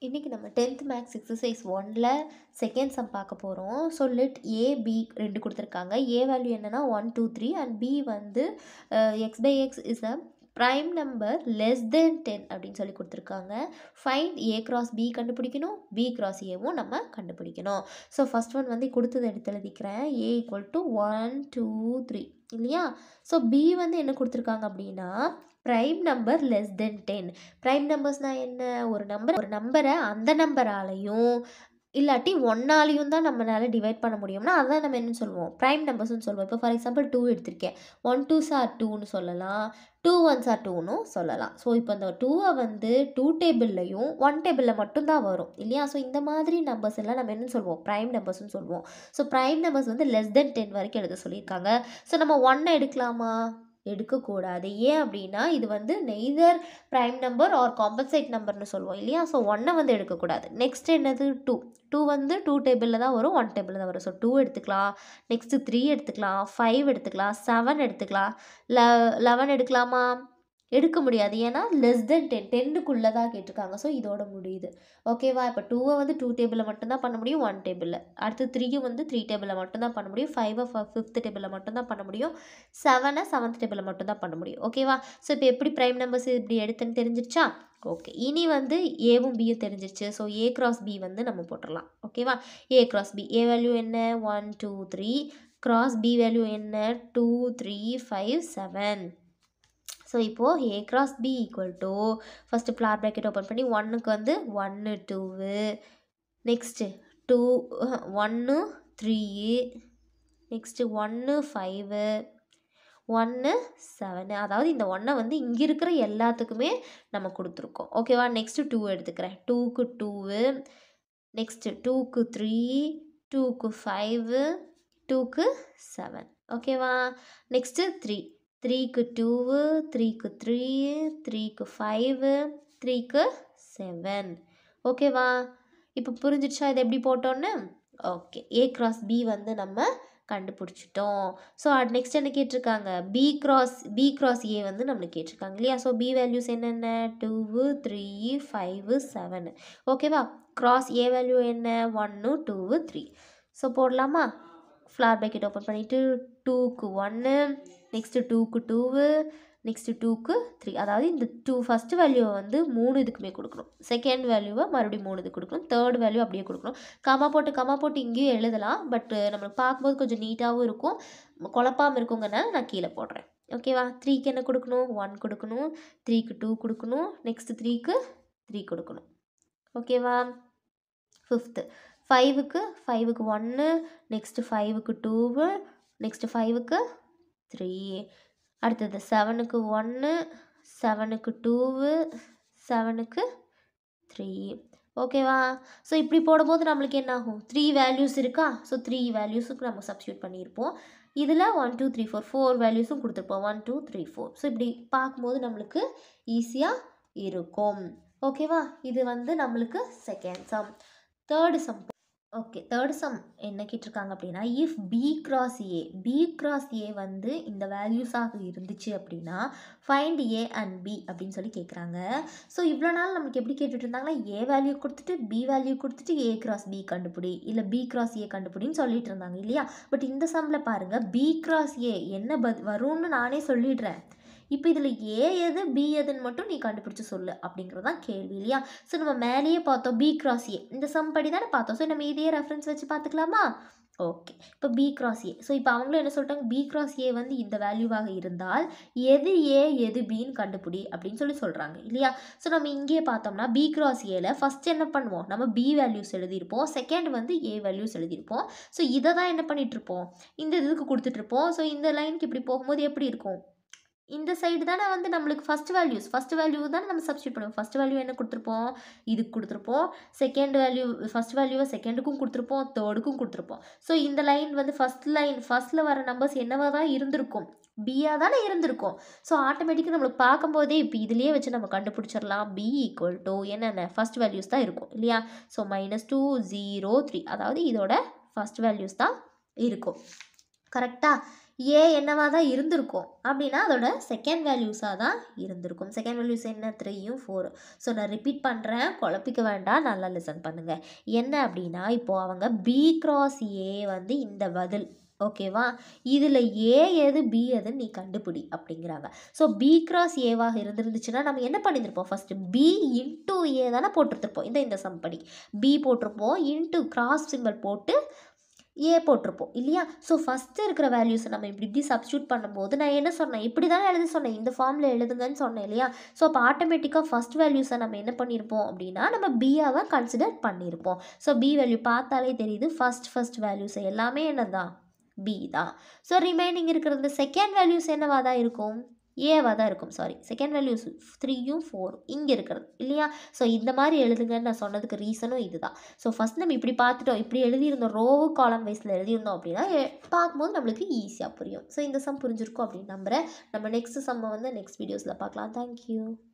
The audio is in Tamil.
இன்றைக்கி நம்ம 10th மேக்ஸ் எக்ஸசைஸ் 1ல் செகண்ட் சம் பார்க்க போகிறோம். ஸோ லெட் ஏ பி ரெண்டு கொடுத்துருக்காங்க. ஏ வேல்யூ என்னென்னா 1 2 3 அண்ட் பி வந்து X by X is a prime number less than 10 அப்படின்னு சொல்லி கொடுத்துருக்காங்க. ஃபைண்ட் ஏ கிராஸ் பி கண்டுபிடிக்கணும், பி கிராஸ் ஏவும் நம்ம கண்டுபிடிக்கணும். ஸோ ஃபஸ்ட் ஒன் வந்து கொடுத்தது எடுத்து எழுதிக்கிறேன். ஏ ஈக்குவல் டு 1 2 3 இல்லையா? ஸோ பி வந்து என்ன கொடுத்துருக்காங்க அப்படின்னா prime number less than 10. Prime நம்பர்ஸ்னால் என்ன? ஒரு நம்பரை அந்த நம்பராலையும் இல்லாட்டி ஒன்னாலையும் தான் நம்மளால் டிவைட் பண்ண முடியும்னா அதான் நம்ம என்ன சொல்லுவோம், ப்ரைம் நம்பர்ஸ்னு சொல்லுவோம். இப்போ ஃபார் எக்ஸாம்பிள் 2 எடுத்திருக்கேன். 1 2s are 2ன்னு சொல்லலாம், 2 1s are 2ன்னு சொல்லலாம். ஸோ இப்போ இந்த 2வை வந்து 2 டேபிள்லையும் 1 டேபிளில் மட்டும்தான் வரும் இல்லையா? ஸோ இந்த மாதிரி நம்பர்ஸ் எல்லாம் நம்ம என்ன சொல்லுவோம், ப்ரைம் நம்பர்ஸ்னு சொல்லுவோம். ஸோ ப்ரைம் நம்பர்ஸ் வந்து லெஸ் தென் 10 வரைக்கும் எழுத சொல்லியிருக்காங்க. ஸோ நம்ம 1 எடுக்கலாமா? எடுக்கக்கூடாது. ஏன் அப்படின்னா இது வந்து neither prime number or composite நம்பர்னு சொல்லுவோம் இல்லையா? ஸோ 1 வந்து எடுக்கக்கூடாது. நெக்ஸ்ட் என்னது 2 வந்து 2 டேபிளில் தான் வரும், 1 டேபிளில் தான் வரும். ஸோ 2 எடுத்துக்கலாம், நெக்ஸ்ட்டு 3 எடுத்துக்கலாம், 5 எடுத்துக்கலாம், 7 எடுத்துக்கலாம், 11 எடுக்கலாமா? எடுக்க முடியாது. ஏன்னா லெஸ் தென் 10 10க்குள்ளே தான் கேட்டிருக்காங்க. ஸோ இதோட முடியுது. ஓகேவா? இப்போ 2வை வந்து 2 டேபிளில் மட்டும்தான் பண்ண முடியும், 1 டேபிளில். அடுத்து 3 வந்து 3 டேபிளில் மட்டும்தான் பண்ண முடியும், 5 5th டேபிளில் மட்டும்தான் பண்ண முடியும், 7 7th டேபிளில் மட்டும்தான் பண்ண முடியும். ஓகேவா? ஸோ இப்போ எப்படி ப்ரைம் நம்பர்ஸ் இப்படி எடுத்துன்னு தெரிஞ்சிருச்சா? ஓகே, இனி வந்து ஏவும் பியும் தெரிஞ்சிருச்சு. ஸோ ஏ கிராஸ் பி வந்து நம்ம போட்டுடலாம். ஓகேவா? A cross B, A value என்ன 1 2 3, கிராஸ் பி வேல்யூ என்ன 2 3 5 7. ஸோ இப்போது A cross B equal to first flower bracket open பண்ணி 1க்கு வந்து 1 2, நெக்ஸ்ட்டு 2 1 3, நெக்ஸ்ட்டு 1 5 1 7. அதாவது இந்த 1 வந்து இங்கே இருக்கிற எல்லாத்துக்குமே நம்ம கொடுத்துருக்கோம். ஓகேவா? நெக்ஸ்ட்டு 2 எடுத்துக்கிறேன். 2க்கு 2, நெக்ஸ்ட்டு 2க்கு 3, 2க்கு 5, 2க்கு 7. ஓகேவா? நெக்ஸ்ட்டு 3க்கு 2, 3க்கு 3, 3க்கு 5, 3க்கு 7. ஓகேவா? இப்போ புரிஞ்சிடுச்சா இது எப்படி போட்டோன்னு? ஓகே, ஏ கிராஸ் பி வந்து நம்ம கண்டுபிடிச்சிட்டோம். ஸோ நெக்ஸ்ட் என்ன கேட்டிருக்காங்க, பி கிராஸ் ஏ வந்து நம்மளுக்கு கேட்டிருக்காங்க இல்லையா? ஸோ பி வேல்யூஸ் என்னென்ன 2 3 5 7. ஓகேவா? கிராஸ் ஏ வேல்யூ என்ன 1 2 3. ஸோ போடலாமா? ஃப்ளார் ப்ராக்கெட் ஓப்பன் பண்ணிவிட்டு 2க்கு 1, நெக்ஸ்ட்டு 2க்கு 2, நெக்ஸ்ட்டு 2க்கு 3. அதாவது இந்த 2 ஃபஸ்ட்டு வேல்யூவை வந்து 3 இதுக்குமே கொடுக்கணும், செகண்ட் வேல்யூவை மறுபடியும் 3 இதுக்கு கொடுக்கணும், தேர்ட் வேல்யூ அப்படியே கொடுக்கணும். கமா போட்டு இங்கேயும் எழுதலாம். பட் நம்மளுக்கு பார்க்கும்போது கொஞ்சம் நீட்டாகவும் இருக்கும், குழப்பாமல் இருக்குங்கனால நான் கீழே போடுறேன். ஓகேவா? 3க்கு என்ன கொடுக்கணும் 1 கொடுக்கணும், 3க்கு 2 கொடுக்கணும், நெக்ஸ்ட்டு 3க்கு 3 கொடுக்கணும். ஓகேவா? 5th 5க்கு 1, next 5க்கு 2, next 5க்கு 3. அடுத்தது 7க்கு 1, 7க்கு 2, 7க்கு 3. ஓகேவா? ஸோ இப்படி போடும்போது நம்மளுக்கு என்ன ஆகும், 3 வேல்யூஸ் இருக்கா? ஸோ 3 வேல்யூஸுக்கு நம்ம சப்ஸ்டியூட் பண்ணியிருப்போம். இதில் 1 2 3 4 வேல்யூஸும் கொடுத்துருப்போம், 1 2 3 4. ஸோ இப்படி பார்க்கும்போது நம்மளுக்கு ஈஸியாக இருக்கும். ஓகேவா? இது வந்து நம்மளுக்கு second sum. Third sum. Okay, third sum என்ன கேட்டிருக்காங்க அப்படின்னா, இஃப் பி கிராஸ் ஏ வந்து இந்த வேல்யூஸாக இருந்துச்சு அப்படின்னா ஃபைண்ட் ஏ அண்ட் பி அப்படின்னு சொல்லி கேட்குறாங்க. ஸோ இவ்வளோ நாள் நமக்கு எப்படி கேட்டுட்டு இருந்தாங்கன்னா, ஏ வேல்யூ கொடுத்துட்டு பி வேல்யூ கொடுத்துட்டு ஏ கிராஸ் பி கண்டுபிடி, இல்லை பி கிராஸ் ஏ கண்டுபிடின்னு சொல்லிட்டு இருந்தாங்க இல்லையா? பட் இந்த சம்மில் பாருங்கள், பி கிராஸ் ஏ என்ன வரும்னு நானே சொல்லிடுறேன். இப்போ இதில் ஏ எது பி எதுன்னு மட்டும் நீ கண்டுபிடிச்சி சொல்லு அப்படிங்கிறது தான் கேள்வி இல்லையா? ஸோ நம்ம மேலேயே பார்த்தோம் பி கிராஸ் ஏ, இந்த சம் படி தானே பார்த்தோம். ஸோ நம்ம இதையே ரெஃபரன்ஸ் வச்சு பார்த்துக்கலாமா? ஓகே, இப்போ பி கிராஸ் ஏ. ஸோ இப்போ அவங்களும் என்ன சொல்லிட்டாங்க, பி கிராஸ் ஏ வந்து இந்த வேல்யூவாக இருந்தால் எது ஏ எது பின்னு கண்டுபிடி அப்படின்னு சொல்லி சொல்கிறாங்க இல்லையா? ஸோ நம்ம இங்கேயே பார்த்தோம்னா பி கிராஸ் ஏல ஃபஸ்ட் என்ன பண்ணுவோம், நம்ம பி வேல்யூஸ் எழுதியிருப்போம், செகண்ட் வந்து ஏ வேல்யூஸ் எழுதியிருப்போம். ஸோ இதை தான் என்ன பண்ணிகிட்ருப்போம், இந்த இதுக்கு கொடுத்துட்ருப்போம். ஸோ இந்த லைனுக்கு இப்படி போகும்போது எப்படி இருக்கும், இந்த சைடு தானே வந்து நம்மளுக்கு ஃபஸ்ட் வேல்யூ தானே நம்ம சப்ஸ்டியூட் பண்ணுவோம். ஃபஸ்ட் வேல்யூ என்ன கொடுத்துருப்போம், இதுக்கு கொடுத்துருப்போம். செகண்ட் வேல்யூ ஃபஸ்ட் வேல்யூவை செகண்டுக்கும் கொடுத்துருப்போம், தேர்டுக்கும் கொடுத்துருப்போம். ஸோ இந்த லைன் வந்து ஃபஸ்ட்டில் வர நம்பர்ஸ் என்னவாக தான் இருந்திருக்கும், பியாக தானே இருந்திருக்கும். ஸோ ஆட்டோமேட்டிக்காக நம்மளுக்கு பார்க்கும்போதே இப்போ இதுலேயே வச்சு நம்ம கண்டுபிடிச்சிடலாம். பி ஈக்குவல் டு என்னென்ன ஃபஸ்ட் வேல்யூஸ் தான் இருக்கும் இல்லையா? ஸோ -2 0 3, அதாவது இதோட ஃபஸ்ட் வேல்யூஸ் தான் இருக்கும். கரெக்டாக? ஏ என்னவா தான் இருந்திருக்கும் அப்படின்னா அதோட செகண்ட் வேல்யூஸாக தான் இருந்திருக்கும். செகண்ட் வேல்யூஸ் என்ன 3யும் 4. ஸோ நான் ரிப்பீட் பண்ணுறேன், குழப்பிக்க வேண்டாம், நல்லா லிசன் பண்ணுங்கள். என்ன அப்படின்னா இப்போது அவங்க பி கிராஸ் ஏ வந்து இந்த பதில் ஓகேவா, இதில் ஏ எது பி எதுன்னு நீ கண்டுபிடி அப்படிங்கிறாங்க. ஸோ பி கிராஸ் ஏவாக இருந்துருந்துச்சுன்னா நம்ம என்ன பண்ணியிருப்போம், ஃபஸ்ட்டு பி இன்ட்டு ஏ தானே போட்டிருப்போம். இந்த சம் படி பி போட்டிருப்போம், இன்ட்டு கிராஸ் சிம்பிள் போட்டு ஏ போட்டிருப்போம் இல்லையா. ஸோ ஃபஸ்ட்டு இருக்கிற வேல்யூஸை நம்ம இப்படி சப்ஸ்டியூட் பண்ணும்போது நான் என்ன சொன்னேன், இப்படி தானே எழுத சொன்னேன், இந்த ஃபார்மில் எழுதுங்கன்னு சொன்னேன் இல்லையா. ஸோ அப்போ ஆட்டோமேட்டிக்காக ஃபஸ்ட் வேல்யூஸை நம்ம என்ன பண்ணியிருப்போம் அப்படின்னா நம்ம பிஆவை கன்சிடர் பண்ணியிருப்போம். ஸோ பி வேல்யூ பார்த்தாலே தெரியுது, ஃபஸ்ட் வேல்யூஸை எல்லாமே என்ன தான், பி தான். ஸோ ரிமைனிங் இருக்கிற இந்த செகண்ட் வேல்யூஸ் என்னவா தான் இருக்கும், ஏவாக தான் இருக்கும். சாரி, செகண்ட் வேல்யூஸ் 3யும் 4 இங்கே இருக்கிறது இல்லையா. ஸோ இந்த மாதிரி எழுதுங்கன்னு நான் சொன்னதுக்கு ரீசனும் இதுதான். ஸோ ஃபஸ்ட் நம்ம இப்படி பார்த்துட்டோம், இப்படி எழுதியிருந்தோம், ரோவு காலம் வைஸில் எழுதியிருந்தோம் அப்படின்னா பார்க்கும்போது நம்மளுக்கு ஈஸியாக புரியும். ஸோ இந்த சம் புரிஞ்சிருக்கும் அப்படின்னு நம்புகிறேன். நம்ம நெக்ஸ்ட் சம்மை வந்து நெக்ஸ்ட் வீடியோஸில் பார்க்கலாம். தேங்க்யூ.